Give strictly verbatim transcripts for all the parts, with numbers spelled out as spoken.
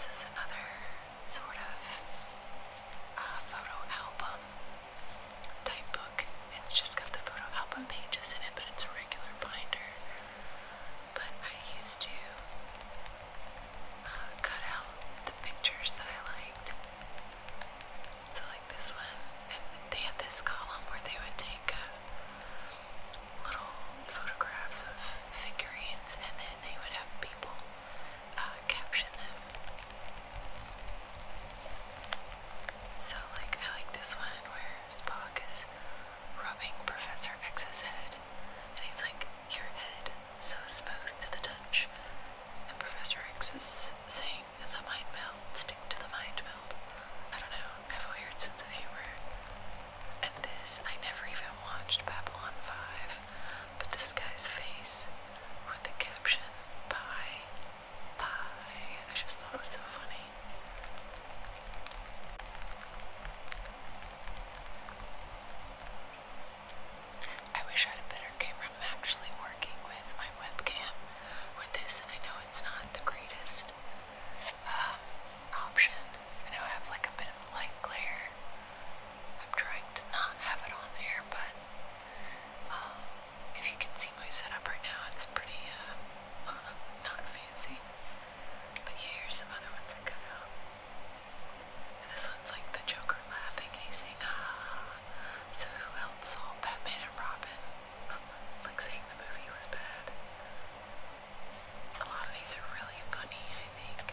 this is another sort of uh, photo album type book. It's just got the photo album pages in it, but it's a regular binder. But I used to uh, cut out the pictures that I liked. So like this one, and they had this column where they would take uh, little photographs of figurines, and then they would have people uh, caption them. So like I like this one where Spock is rubbing Professor X's head, and he's like, "Your head, so smooth to the touch." And Professor X is saying, "The mind meld, stick to the mind meld." I don't know, I have a weird sense of humor. And this, I never even watched Babylon five, but this guy's face with the caption, "Pie, pie," I just thought it was so funny. I wish I had a better camera. I'm actually working with my webcam with this, and I know it's not the greatest uh, option. I know I have like a bit of light glare. I'm trying to not have it on there, but um, if you can see my setup right now, it's pretty uh, not fancy. But yeah, here's some other ones I cut out. And this one's like the Joker laughing, and he's saying, "Ah." So who else saw Batman and Robin? Like saying the movie was bad. A lot of these are really funny, I think.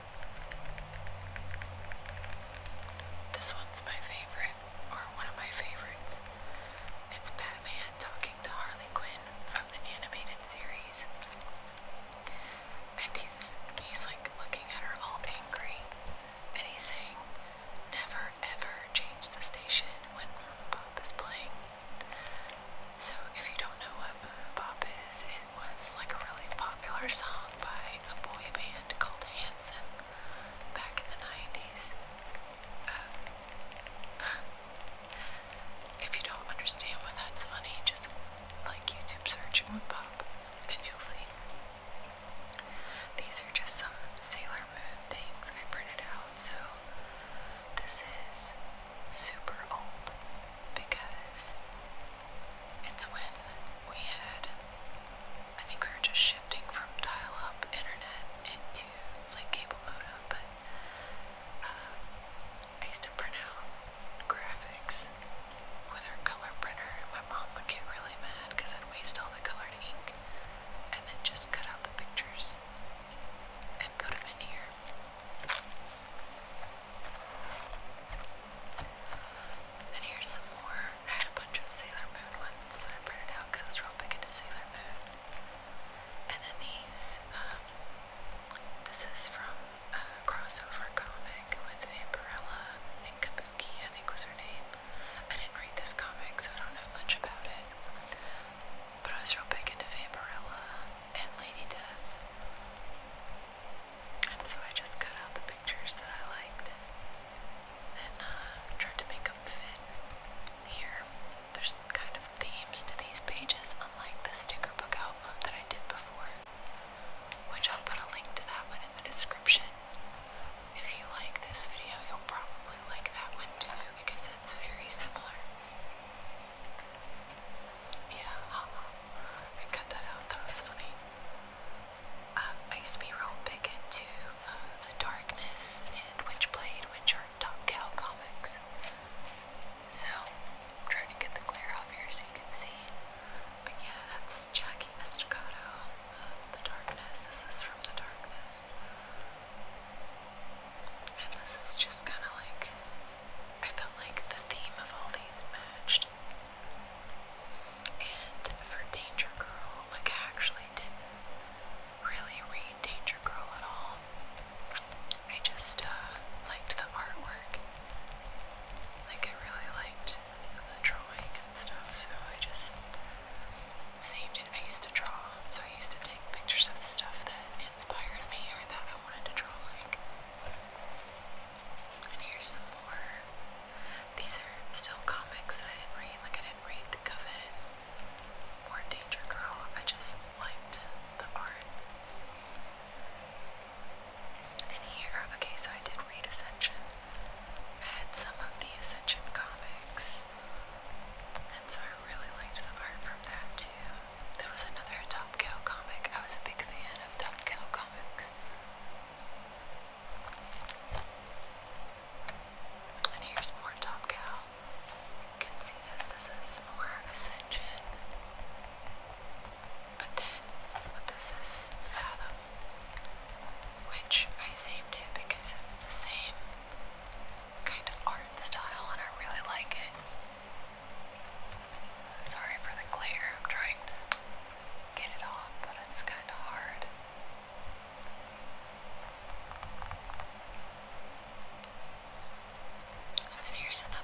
This one's my favorite, or one of my favorites. It's Batman talking to Harley Quinn from the animated series. And he's, he's like looking at her all angry, and he's saying, "Never ever change the station when Bop is playing." So if you don't know what Bop is, it was like a really popular song by a boy band called Hanson back in the nineties. Um, if you don't understand why that's funny, just like YouTube search Bop and you'll see. These are just some Sailor Moon things I printed out. So this is super old because it's when we had, I think we were just shifting from dial-up internet into like cable modem, but uh, I used to print out graphics with our color printer, and my mom would get really mad because I'd waste all the colored ink and then just cut out the pictures and put them in here. And here's some more. I had a bunch of Sailor Moon ones that I printed out because I was real big into Sailor Moon. And then these, um, this is from a crossover comic with Vampirella and Kabuki, I think was her name. I didn't read this comic, so I don't know much about it. But I was real big into Vampirella and Lady Death. And so I just cut out the pictures that I liked and uh, tried to make them fit here. There's kind of themes to these pages, unlike the sticker book album that I did before, which I'll put a link to that one in the description if you Here's another